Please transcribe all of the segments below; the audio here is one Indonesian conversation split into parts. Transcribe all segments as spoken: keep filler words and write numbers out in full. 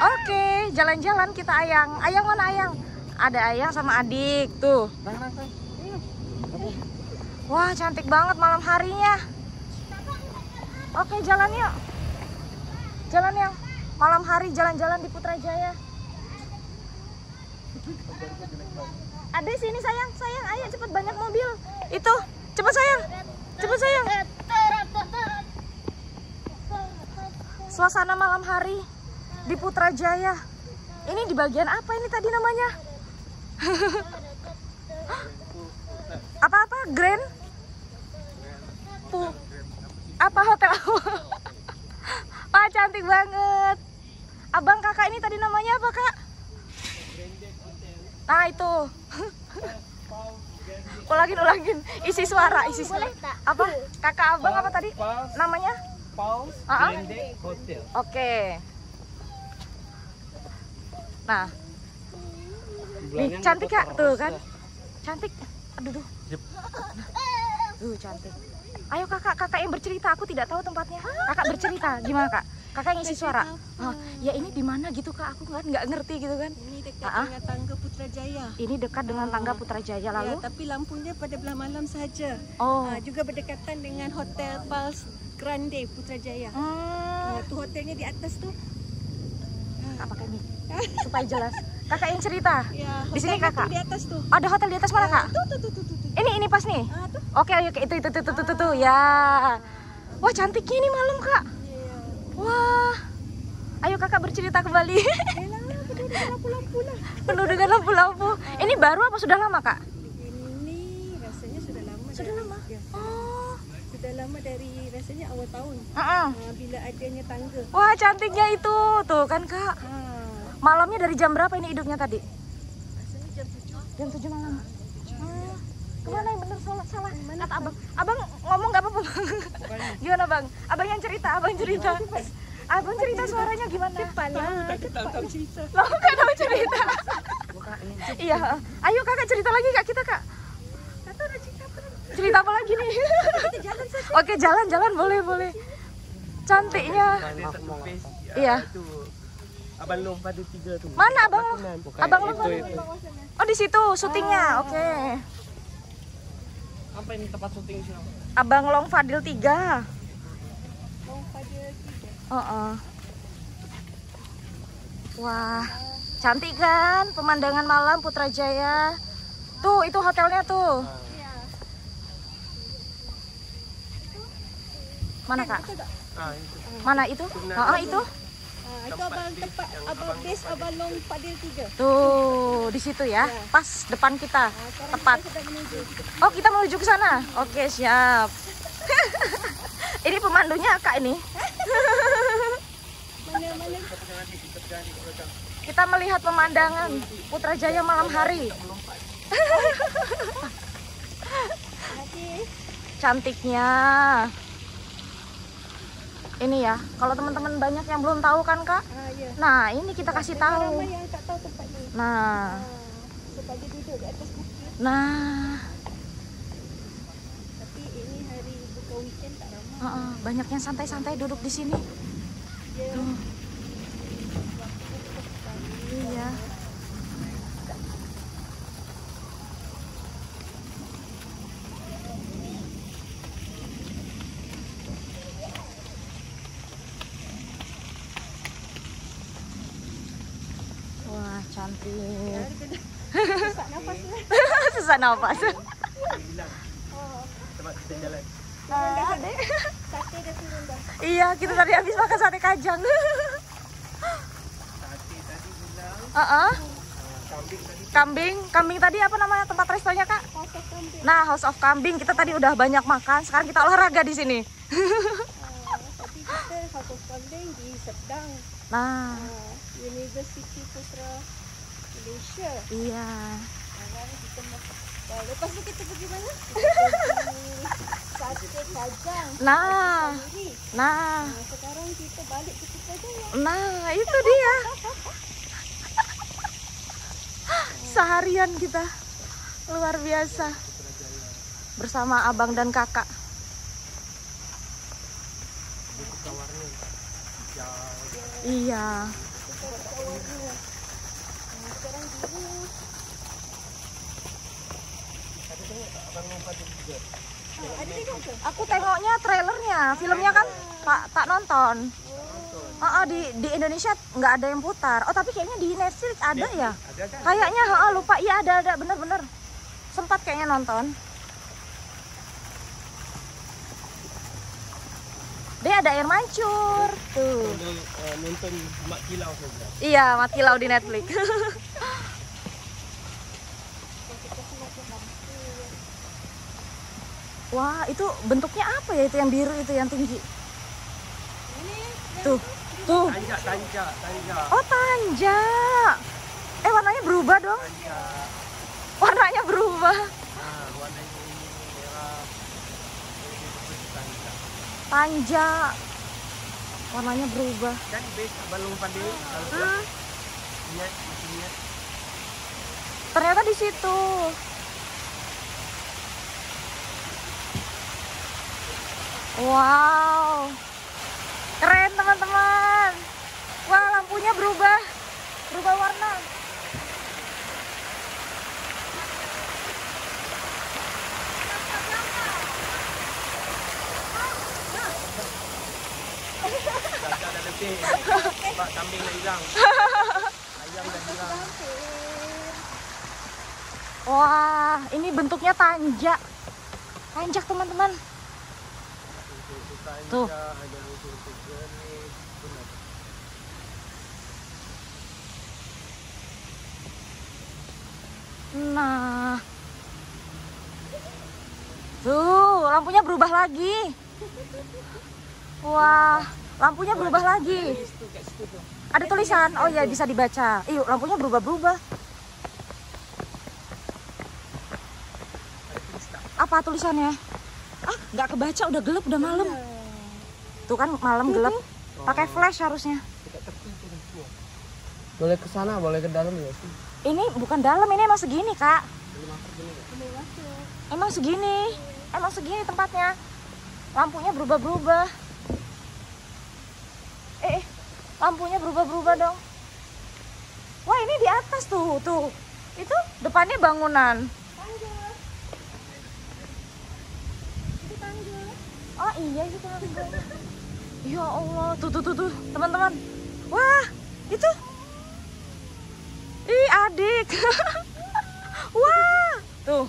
Oke, jalan-jalan kita Ayang. Ayang mana Ayang? Ada Ayang sama adik tuh. Wah, cantik banget malam harinya. Oke, jalan yuk. Jalan yang malam hari jalan-jalan di Putrajaya. Ada sini sayang, sayang, ayo cepet banyak mobil. Itu, cepet sayang, cepet sayang. Suasana malam hari di Putrajaya. Ini di bagian apa ini tadi namanya? Apa-apa? Grand? Pu apa hotel? Pak, cantik banget. Abang kakak ini tadi namanya apa kak? Nah itu. Ulangin, ulangin. Isi suara, isi suara. Apa? Kakak abang apa tadi? Namanya? Paus Uh-huh. Grande Hotel. Oke. Nah. Nih, cantik kak, tuh kan? Cantik. Aduh, duh. Tuh cantik. Ayo kakak, kakak yang bercerita. Aku tidak tahu tempatnya. Kakak bercerita, gimana kak? Kakak ngisi suara. Oh, ya ini di mana gitu kak? Aku nggak nggak ngerti gitu kan? Ini dekat Ah, ah. dengan tangga Putrajaya. Ini dekat dengan tangga Putrajaya lalu. Ya, tapi lampunya pada belah malam saja. Oh. Ah, juga berdekatan dengan Hotel Pals Grande Putrajaya. Hmm. Ah, tu hotelnya di atas tu. Kak pakai mic supaya jelas. Kakak yang cerita. Ya, Di sini hotelnya kakak. tu di atas tu. Ada hotel di atas mana kak? Tuh tuh tuh tuh tuh. tuh. Ini ini pas nih. Ah, tuh. Oke, oke itu itu itu itu itu, itu. Ya. Wah cantiknya ini malam kak. Ya. Wah. Ayo kakak bercerita kembali. Elah, penuh dengan lampu-lampu lah. Penuh dengan lampu-lampu. Ini baru apa sudah lama kak? Ini rasanya sudah lama. Sudah dari- lama? Ya. Oh. Sudah lama dari rasanya awal tahun. Uh-uh. Ah, bila adanya tangga. Wah cantiknya itu tuh kan kak. Ah, Malamnya dari jam berapa ini hidupnya tadi? rasanya jam tujuh. Jam tujuh malam. Hmm. Kemana yang bener salah salah? Kata abang. Abang ngomong nggak apa-apa bang. Gimana bang? Abang yang cerita, abang cerita. Abang cerita suaranya gimana? Cepat tahu cerita. Lo nggak tahu cerita. Iya. Ayo kakak cerita lagi kak kita kak. Atau ada cerita apa lagi? Cerita apa lagi nih? Jalan saja. Oke jalan-jalan boleh boleh. Cantiknya. Iya. Itu Abang Long pada tiga tu. Mana abang? Bukan, Abang lo itu, itu. Oh di situ syutingnya. Oke. Apa ini tempat syuting sih? Abang Long Fadil tiga. Mau pada tiga. Oh, oh. Wah, cantik kan pemandangan malam Putrajaya. Tuh, itu hotelnya tuh. Ya. Mana kak? Ah, itu. Mana itu? Oh, oh, itu. Ah, itu abang tempat abang base abang Long Fadil tiga. Tuh, di situ ya. Pas depan kita. Ah, sekarang Tepat. kita sedang menuju. Oh, kita menuju ke sana. Oke, siap. Ini pemandunya kak ini. Mana-mana Kita melihat pemandangan Putrajaya malam hari. nanti Cantiknya. Ini ya, kalau teman-teman banyak yang belum tahu kan kak. ah ya. Nah, ini kita kasih Memang tahu. ramai yang tak tahu tempat ni. Nah, Ah, sebab dia duduk di atas bukit. nah, Tapi ini hari buka weekend tak ramai. uh-uh, banyak yang santai-santai duduk di sini. Ya. Tuh. Iya. Wah, cantik. Sesak nafas lah. Susah nafas. Oh, Tempat kita jalan. Ah, Dek. sate dah turun dah. Iya, kita tadi habis makan sate kajang. Sate tadi bilang, Uh-uh. kambing tadi. Kambing, kambing tadi apa namanya tempat restonya kak? Kosong kambing. Nah, House of Kambing kita tadi udah banyak makan. Sekarang kita olahraga di sini. Ah, tadi kita satu kambing di Sedang. Nah, Ah, University Putra Malaysia. iya. Sekarang kita mau ah, lepas tu kita pergi mana? Kita pergi sate kajang. Nah, Sendiri. nah, Ah, sekarang kita balik ke Putrajaya. nah, itu dia. Seharian kita luar biasa bersama abang dan kakak. Iya. Aku tengoknya trailernya, filmnya kan tak tak nonton. Oh, oh, di di Indonesia nggak ada yang putar. Oh tapi kayaknya di Netflix ada ya. Ada kan? Kayaknya oh, lupa. Iya ada ada bener-bener. Sempat kayaknya nonton. Dia ada air mancur tuh. Nonton, uh, nonton Mak Kilau saja. Iya, Mati Lau di Netflix. Wah, itu bentuknya apa ya itu yang biru itu yang tinggi? Tuh, tuh. Tanjak, tanjak, tanjak. Oh, tanja. Eh, warnanya berubah dong. Tanjak. Warnanya berubah. Nah, warnanya ini merah. Ini seperti tanjak. Tanja. Warnanya berubah. Kan base balong pandai. Kalau Hmm. buat niat, mesti niat. Ternyata di situ. Wow. Keren teman-teman. Wah, lampunya berubah. Berubah warna. Kakak dah lebih. Sebab kambing dah hilang. Ayam dah hilang. Wah, ini bentuknya tanjak. Tanjak teman-teman. Tanjak, Tuh. ada unsur-unsur jernih. Benar. Nah. Tuh, lampunya berubah lagi. Wah, lampunya berubah lagi. Ada tulisan. Oh ya, bisa dibaca. Iyuk, lampunya berubah-berubah. Apa tulisannya? Ah, nggak kebaca, udah gelap, udah malam. Tuh kan malam gelap. Pakai flash harusnya. Boleh ke sana, boleh ke dalam ya sih. Ini bukan dalam, ini emang segini, Kak. Emang segini. Emang segini tempatnya. Lampunya berubah-berubah. Eh, eh, lampunya berubah-berubah dong. Wah, ini di atas tuh, tuh. Itu depannya bangunan. Oh iya, itu tangga. Ya Allah, tuh tuh tuh, tuh. Teman-teman. Wah, itu. Ih, adik. Wah, tuh.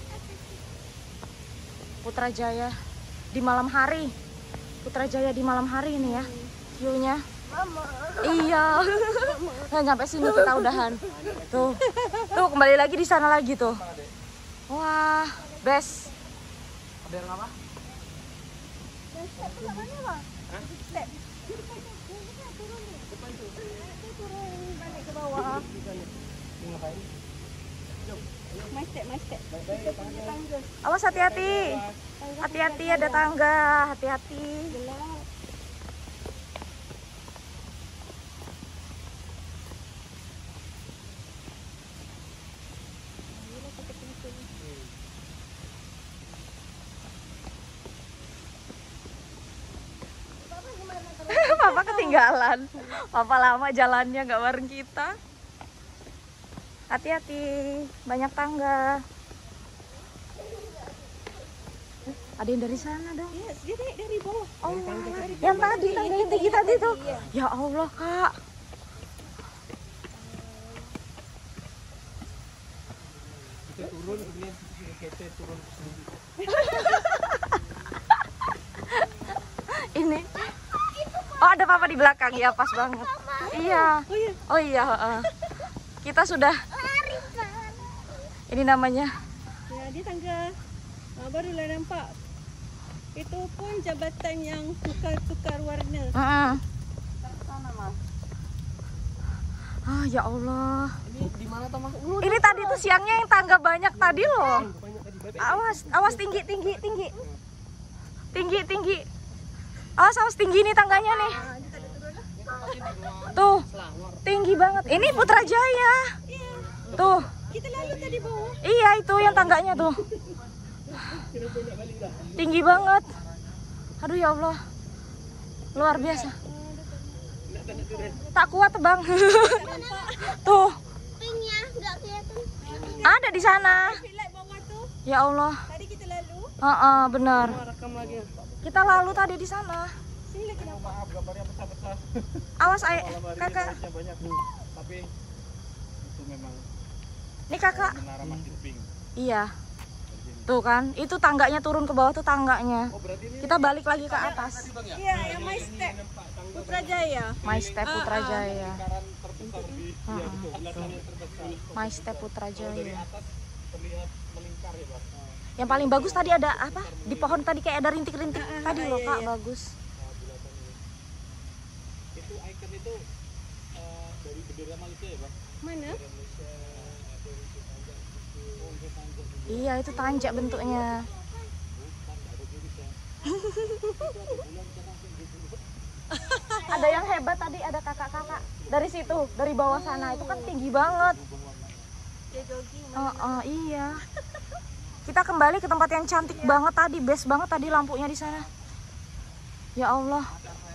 Putrajaya di malam hari. Putrajaya di malam hari ini ya. View-nya. Iya. Nah, nyampe sini kita udahan. Tuh. Tuh, kembali lagi di sana lagi tuh. Wah, best. Ada yang apa? My step, my step. Awas hati-hati. Hati-hati ada tangga, hati-hati. Papa ketinggalan. Papa lama jalannya nggak bareng kita. Hati-hati, banyak tangga. Ada yang dari sana dong. Iya, dia naik dari bawah. Oh, yang tadi tangga yang tinggi tadi tuh. Ya Allah, Kak. Kita turun, kemudian kita turun sendiri. Ini. Oh, ada Papa di belakang ya, pas banget. Iya. Oh iya, heeh. Kita sudah. Ini namanya. Ya, dia tangga. Ah, barulah nampak. Itu pun jabatan yang tukar-tukar warna. Heeh. Ah, ya Allah. Ini di mana Thomas? Ini tadi tuh siangnya yang tangga banyak tadi loh. Awas, awas tinggi, tinggi, tinggi. Tinggi, tinggi. Awas, awas tinggi nih tangganya nih. Tuh, tinggi banget. Ini Putrajaya. Tuh. Kita lalu tadi bawah. Iya, itu yang tangganya tuh. Tinggi banget. Aduh ya Allah. Luar biasa. Tak kuat, Bang. Tuh. Pinknya nggak kelihatan. Ada di sana. Lihat bawah tuh. Ya Allah. Tadi kita lalu. Heeh, benar. Mau rekam lagi. Kita lalu tadi di sana. Sini lagi nampak. Maaf gambarnya pecah-pecah. Awas ay Malam hari ini kakak. size-nya banyak. Tapi itu memang Nih kakak. menara Masjid Pink. Iya. Tuh kan, itu tangganya turun ke bawah tuh tangganya. Oh, berarti ini Kita balik lagi ke atas. Iya, yang My Step Putrajaya. My Step Putrajaya. lingkaran terbesar di Ah, iya, betul, belakangnya terbesar. My Step Putrajaya. Atas terlihat melingkar ya, Pak. Yang paling bagus tadi ada apa? Di pohon tadi kayak ada rintik-rintik tadi loh Kak, bagus. Itu icon itu eh, dari bendera Malaysia ya, Pak? Mana? Iya, itu tanjak bentuknya. Ada yang hebat tadi, ada kakak-kakak dari situ, dari bawah sana. Itu kan tinggi banget. Dia jogging. Oh, oh, iya. Kita kembali ke tempat yang cantik banget tadi, best banget tadi lampunya di sana. Ya Allah.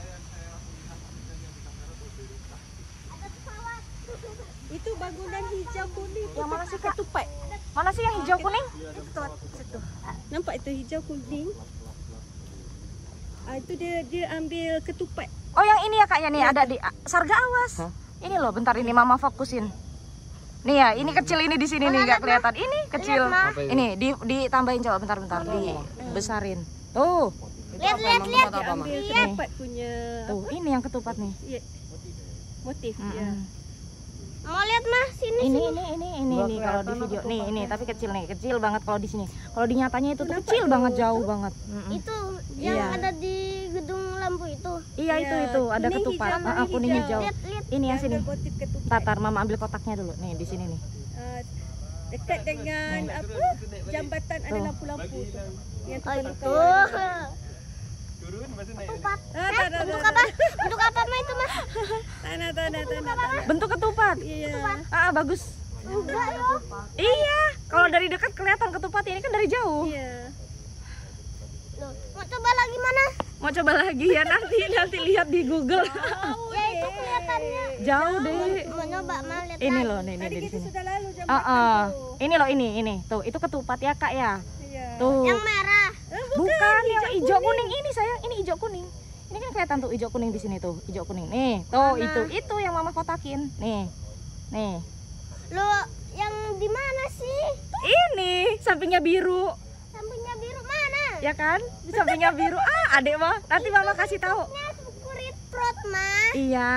Itu bangunan hijau kuning. Yang mana sih Kak? Ketupat. Mana sih yang hijau kuning? Ketupat. Situ. Nampak itu hijau kuning? Ah, itu dia dia ambil ketupat. Oh, yang ini ya Kak ya nih, ada di Sarga Awas. Ini loh, bentar ini Mama fokusin. Nih ya, ini kecil ini di sini nih nggak kelihatan. Ini kecil. Ini di ditambahin coba bentar-bentar, dibesarin. Tuh. Lihat lihat lihat. Apa, Ma? Ambil ketupat punya Tuh, ini yang ketupat nih. ya, motif Mm-mm. ya. Mau lihat mah sini Ini ini ini ini nih kalau di video. Nih, ini tapi kecil nih, kecil banget kalau di sini. Kalau di nyatanya itu tuh kecil banget, jauh banget. Mm-mm. Itu yang Iya. ada di gedung lampu itu. Iya, itu Iya, itu ada kuning ketupat. hijau, Ah, ah, kuning hijau. hijau. Lihat lihat. Ini yang sini. Ambil motif ketupat. Tatar, Mama ambil kotaknya dulu. Nih, di sini nih. Ah, dekat dengan apa? Jambatan ada Tuh. lampu-lampu tu. Yang Oh tukar itu. Turun masih naik. Ketupat. Ah, tak, tak, Untuk tak, apa? Untuk apa mah itu mah? Tanah, tanah, tanah, tanah. Bentuk ketupat. Iya. Ah, ah, bagus. Enggak loh. Iya, kalau dari dekat kelihatan ketupat, ini kan dari jauh. Iya. Loh, mau coba lagi mana? Mau coba lagi ya nanti nanti lihat di Google. Ya itu kelihatannya. Jauh deh. Mau nyoba mah lihat. Ini lagi. loh, nih, nih Tadi di kita sini. sudah lalu Ah, jambatan ah. tu. Ini loh, ini ini. Tuh, itu ketupat ya, Kak ya. Iya. Tuh. Yang merah. Eh, Bukan, yang hijau kuning ini sayang, ini hijau kuning. Ini kan kelihatan tuh hijau kuning di sini tuh, hijau kuning. Nih, tuh Mana? itu itu yang Mama kotakin. Nih. Nih. Lo yang di mana sih? Ini sampingnya biru. Sampingnya biru mana? Ya kan? Di sampingnya biru. Ah, Adek mah. Nanti Mama kasih tahu. Ya kurit prot mah. Iya.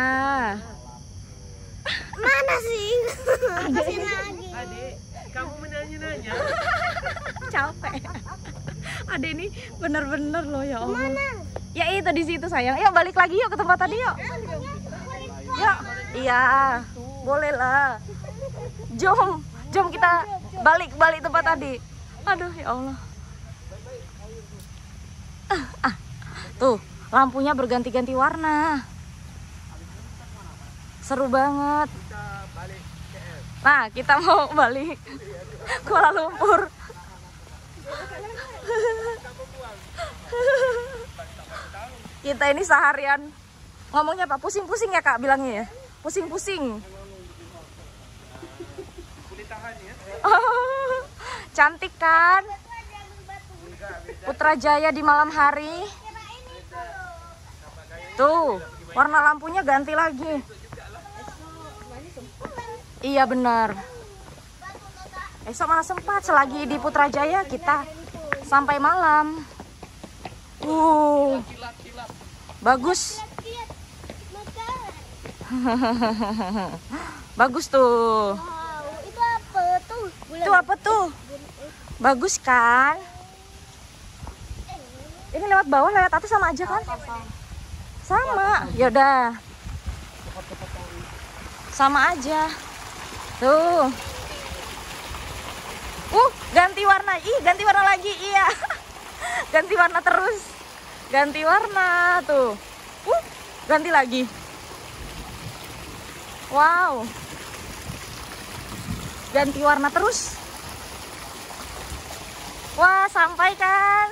Mana sih? Kasih lagi. Adik, kamu menanya-nanya. Capek. Adek ini bener-bener loh ya Allah. Mana? Ya itu di situ sayang. Yuk balik lagi yuk ke tempat tadi yuk. Yuk. Iya. Boleh lah. Jom, jom kita balik-balik tempat tadi. Aduh ya Allah. Ah, ah. Tuh, lampunya berganti-ganti warna. Seru banget. Nah, kita mau balik Kuala Lumpur. Kita ini seharian ngomongnya apa? Pusing-pusing ya Kak bilangnya ya? Pusing-pusing. Oh, cantik kan? Putrajaya di malam hari. Tuh, warna lampunya ganti lagi. Iya benar. Esok mana sempat, selagi di Putrajaya kita sampai malam. Uh, bagus. Bagus tuh. Wow, itu apa tuh? Itu apa tuh? Bagus kan? Ini lewat bawah, lewat atas sama aja kan? Sama. Yaudah. Sama aja. Tuh. Uh, ganti warna. Ih, ganti warna lagi. Iya. Ganti warna terus. Ganti warna tuh. Uh, ganti lagi. Wow. Ganti warna terus. Wah, sampai kan?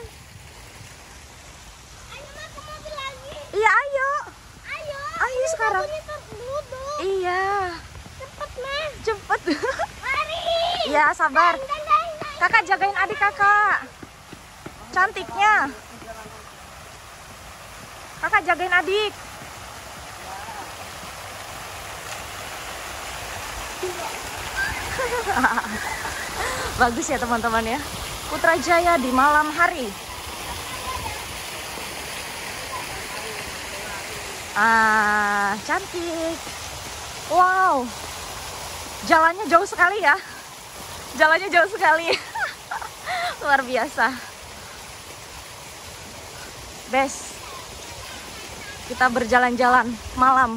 Ayo mah ke mobil lagi. Iya, ayo. Ayo. Ayo sekarang. Ini terduduk. Iya. Cepet mah. Cepet. Mari. Iya, sabar. Dan, dan, dan. Kakak jagain adik kakak. cantiknya. Kakak jagain adik. Bagus ya teman-teman ya. Putrajaya di malam hari. Ah, cantik. Wow. Jalannya jauh sekali ya. Jalannya jauh sekali. Luar biasa. Best. Kita berjalan-jalan malam.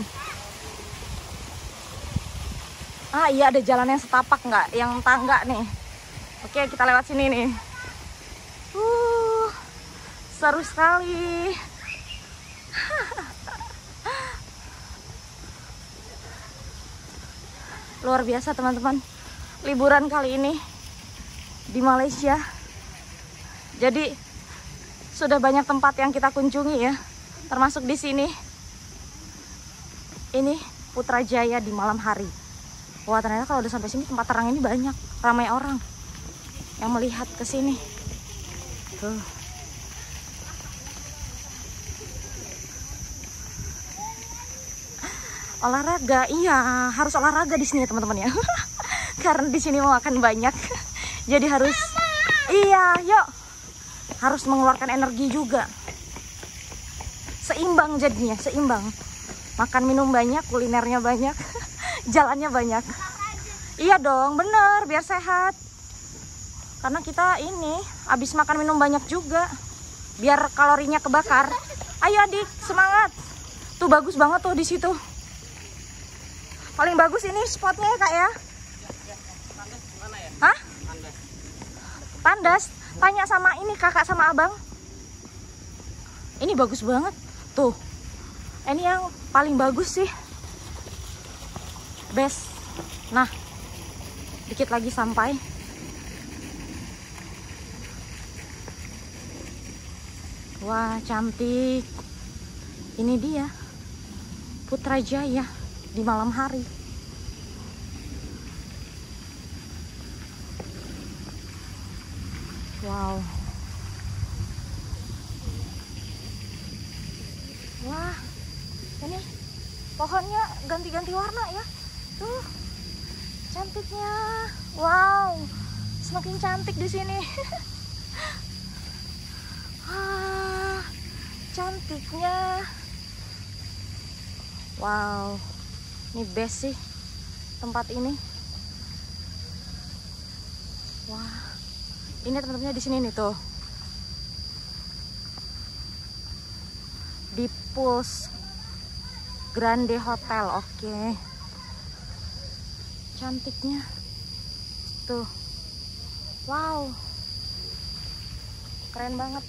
Ah iya, ada jalan yang setapak nggak? Yang tangga nih. Oke, kita lewat sini nih. Uh, seru sekali. Luar biasa teman-teman. Liburan kali ini di Malaysia. Jadi sudah banyak tempat yang kita kunjungi ya. Termasuk di sini. Ini Putrajaya di malam hari. Wah, ternyata kalau udah sampai sini tempat terang ini banyak, ramai orang yang melihat ke sini. Tuh. Olahraga, iya, harus olahraga di sini ya teman-teman ya. Karena di sini mau makan banyak. Jadi harus iya, yuk. Harus mengeluarkan energi juga. Seimbang jadinya, seimbang. Makan minum banyak, kulinernya banyak. Jalannya banyak. Iya dong, bener, biar sehat. Karena kita ini habis makan minum banyak juga, biar kalorinya kebakar. Ayo adik, semangat. Tuh bagus banget tuh di situ. Paling bagus ini spotnya ya kak ya. Hah? Tandas. Tanya sama ini kakak sama abang. Ini bagus banget. Tuh. Ini yang paling bagus sih. Best. Nah, dikit lagi sampai. Wah, cantik. Ini dia Putrajaya di malam hari. Wow. Wah, ini pohonnya ganti-ganti warna ya. Tuh, cantiknya. Wow, semakin cantik di sini. Ah, cantiknya. Wow, ini best sih tempat ini. Wah, ini teman-temannya di sini nih tuh. Di Pulse Grande Hotel, oke. Okay. Cantiknya tuh. Wow, keren banget.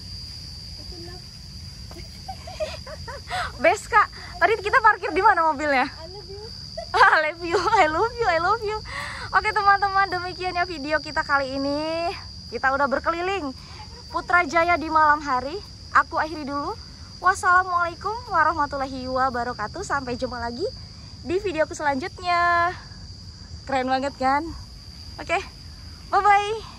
Best kak, tadi kita parkir di mana mobilnya? I love you, I love you, I love you. Oke teman-teman, demikian ya video kita kali ini. Kita udah berkeliling Putrajaya di malam hari. Aku akhiri dulu. Wassalamualaikum warahmatullahi wabarakatuh. Sampai jumpa lagi di videoku selanjutnya. Keren banget kan? Oke, bye-bye.